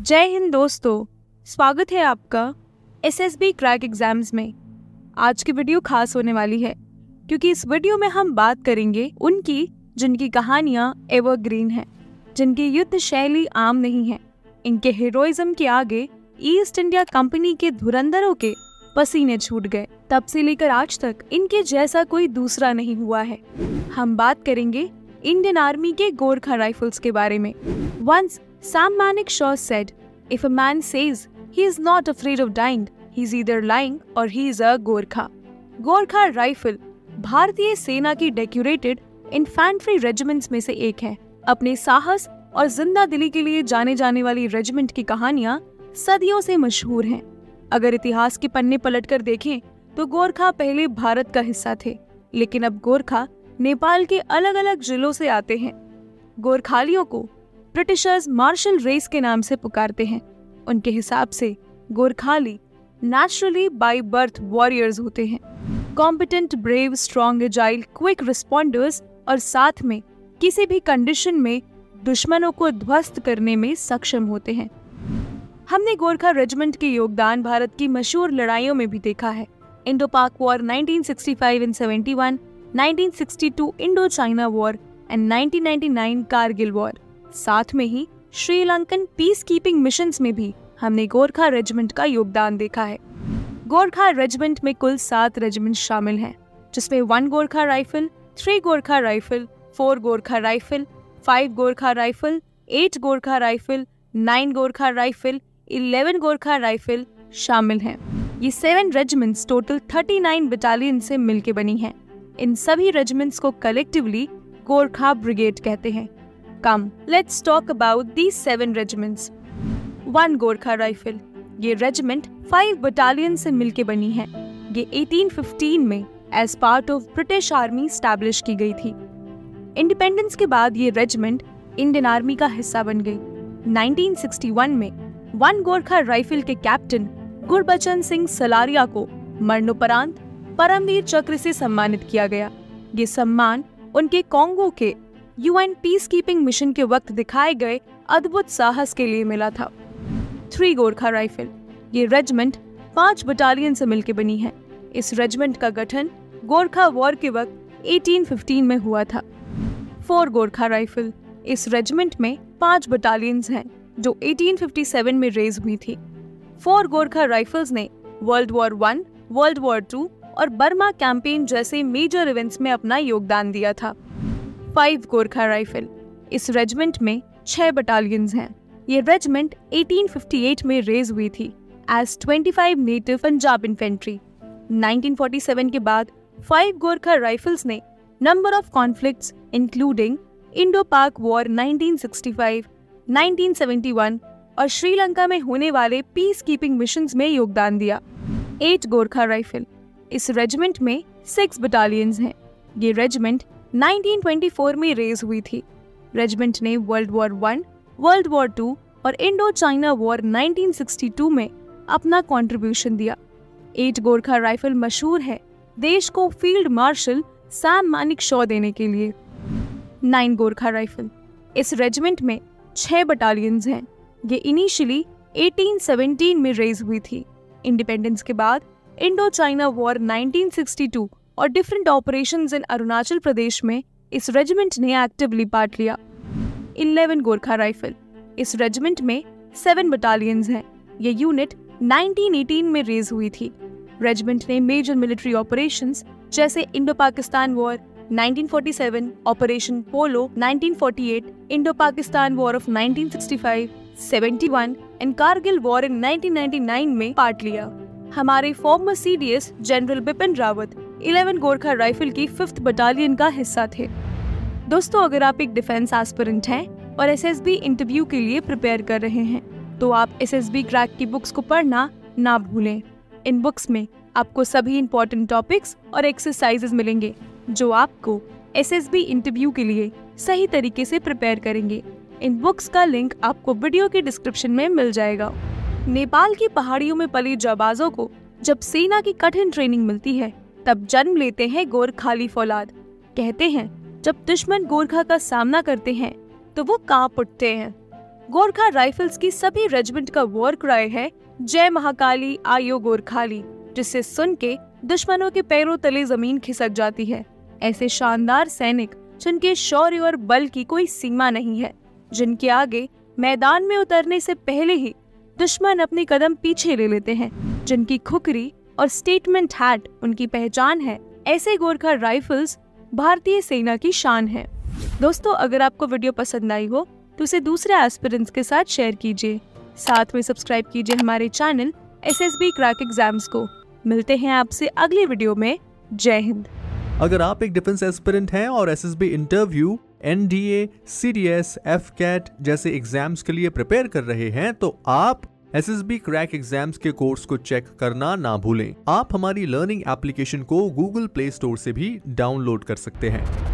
जय हिंद दोस्तों, स्वागत है आपका एसएसबी क्रैक एग्जाम्स में। आज की वीडियो खास होने वाली है क्योंकि इस वीडियो में हम बात करेंगे उनकी जिनकी कहानियां एवरग्रीन हैं, जिनकी युद्ध शैली आम नहीं है। इनके हीरोइज्म के आगे ईस्ट इंडिया कंपनी के धुरंधरों के पसीने छूट गए। तब से लेकर आज तक इनके जैसा कोई दूसरा नहीं हुआ है। हम बात करेंगे इंडियन आर्मी के गोरखा राइफल्स के बारे में। Once Sam Manekshaw said, "If a man says he is not afraid of dying, he's either lying or he is a Gorkha." Gorkha rifle भारतीय सेना की डेकोरेटेड इन्फैंट्री रेजिमेंट्स में से एक है। अपने साहस और जिंदा दिली के लिए जाने जाने वाली रेजिमेंट की कहानियां सदियों से मशहूर हैं। अगर इतिहास के पन्ने पलटकर देखें तो गोरखा पहले भारत का हिस्सा थे, लेकिन अब गोरखा नेपाल के अलग अलग जिलों से आते हैं। गोरखालियों को ब्रिटिशर्स मार्शल रेस के नाम से पुकारते हैं। उनके हिसाब से Gorkhali naturally by birth warriors होते हैं, competent, brave, strong, agile, quick responders और साथ में किसी भी कंडीशन में दुश्मनों को ध्वस्त करने में सक्षम होते हैं। हमने गोरखा रेजिमेंट के योगदान भारत की मशहूर लड़ाइयों में भी देखा है। Indo Pak war 1965 and 71, 1962 Indo China war and 1999 Kargil war. साथ में ही श्रीलंकन पीस कीपिंग मिशंस में भी हमने गोरखा रेजिमेंट का योगदान देखा है। गोरखा रेजिमेंट में कुल 7 रेजिमेंट शामिल हैं, जिसमें 1 Gorkha rifle, 3 Gorkha rifle, 4 Gorkha rifle, 5 Gorkha rifle, 8 Gorkha rifle, 9 Gorkha rifle, 11 Gorkha rifle शामिल हैं। ये 7 रेजिमेंट्स टोटल 39 बटालियन से मिलकर बनी हैं। इन सभी रेजिमेंट्स को कलेक्टिवली गोरखा ब्रिगेड कहते हैं। Come, let's talk about these 7 regiments. 1 Gorkha rifle. ये रेजिमेंट 5 बटालियन से मिलके बनी है। ये 1815 में as part of British army establish की गई थी। इंडिपेंडेंस के बाद ये रेजिमेंट इंडियन आर्मी का हिस्सा बन गई। 1961 में 1 गोरखा राइफल के कैप्टन गुरबचन सिंह सलारिया को मरणोपरांत परमवीर चक्र से सम्मानित किया गया। ये सम्मान उनके कॉन्गो के यूएन पीस कीपिंग मिशन के वक्त दिखाए गए अद्भुत साहस के लिए मिला था। 3 गोरखा राइफल। ये रेजिमेंट 5 बटालियन से मिलकर बनी है। इस रेजिमेंट का गठन गोरखा वॉर के वक्त 1815 में हुआ था। 4 गोरखा राइफल। इस रेजिमेंट में 5 बटालियंस हैं, जो 1857 में रेज हुई थी। 4 गोरखा राइफल्स ने वर्ल्ड वॉर 1, वर्ल्ड वॉर 2 और बर्मा कैंपेन जैसे मेजर इवेंट्स में अपना योगदान दिया था। 5 गोरखा राइफल। इस रेजिमेंट में 6 बटालियंस हैं। ये रेजिमेंट 1858 में रेज हुई थी एज 25 नेटिव पंजाब इन्फेंट्री। 1947 के बाद 5 गोरखा राइफल्स ने number of conflicts including Indo Pak war 1965, 1971 और श्रीलंका में होने वाले पीस कीपिंग मिशंस में योगदान दिया। 8 गोरखा राइफल। इस रेजिमेंट में 6 बटालियंस हैं। ये रेजिमेंट 1924 में रेज हुई थी। रेजिमेंट ने वर्ल्ड वॉर 1, वर्ल्ड वॉर 2 और इंडो चाइना वॉर 1962 में अपना कंट्रीब्यूशन दिया। 8 गोरखा राइफल मशहूर है देश को फील्ड मार्शल सैम मानेकशॉ देने के लिए। 9 गोरखा राइफल। इस रेजिमेंट में 6 बटालियंस हैं। ये इनिशियली 1817 में रेज हुई थी। इंडिपेंडेंस के बाद इंडो चाइना वॉर 1962 और different operations in Arunachal Pradesh में इस रेजिमेंट ने एक्टिवली पार्ट लिया। 11 गोरखा राइफल। इस रेजिमेंट में 7 बटालियंस हैं। ये यूनिट 1918 में रेज हुई थी। रेजिमेंट ने मेजर मिलिट्री ऑपरेशंस जैसे Indo Pakistan war 1947, operation polo 1948, Indo Pakistan war of 1965, 71 and Kargil war in 1999 में पार्ट लिया। हमारे former CDS general Bipin Rawat 11 Gorkha rifle की 5th बटालियन का हिस्सा थे। दोस्तों, अगर आप एक डिफेंस एस्पिरेंट हैं और एसएसबी इंटरव्यू के लिए प्रिपेयर कर रहे हैं तो आप एसएसबी क्रैक की बुक्स को पढ़ना ना भूलें। इन बुक्स में आपको सभी इंपॉर्टेंट टॉपिक्स और एक्सरसाइजेस मिलेंगे जो आपको एसएसबी इंटरव्यू के लिए सही तरीके से प्रिपेयर करेंगे। इन बुक्स का लिंक आपको वीडियो के डिस्क्रिप्शन में मिल जाएगा। नेपाल की पहाड़ियों में पले जाबाजों को जब सेना की कठिन ट्रेनिंग मिलती है तब जन्म लेते हैं गोरखाली फौलाद। कहते हैं जब दुश्मन गोरखा का सामना करते हैं तो वो कांप उठते हैं। गोरखा राइफल्स की सभी रेजिमेंट का वॉर क्राई है जय महाकाली आयो गोरखाली, जिसे सुन के दुश्मनों के पैरों तले जमीन खिसक जाती है। ऐसे शानदार सैनिक जिनके शौर्य और बल की कोई सीमा नहीं है, जिनके आगे मैदान में उतरने से पहले ही दुश्मन अपने कदम पीछे ले लेते हैं, जिनकी खुकरी और स्टेटमेंट हैट उनकी पहचान है, ऐसे गोरखा राइफल्स भारतीय सेना की शान है। दोस्तों, अगर आपको वीडियो पसंद आई हो तो उसे दूसरे एस्पिरेंट्स के साथ शेयर कीजिए। साथ में सब्सक्राइब कीजिए हमारे चैनल SSB क्रैक एग्जाम्स को। मिलते हैं आपसे अगली वीडियो में। जय हिंद। अगर आप एक डिफेंस एस्पिरेंट हैं और SSB interview, NDA, CDS, FCAT जैसे एग्जाम्स के लिए प्रिपेयर कर रहे हैं तो आप SSB क्रैक एग्जाम्स के कोर्स को चेक करना ना भूलें। आप हमारी लर्निंग एप्लीकेशन को Google प्ले स्टोर से भी डाउनलोड कर सकते हैं।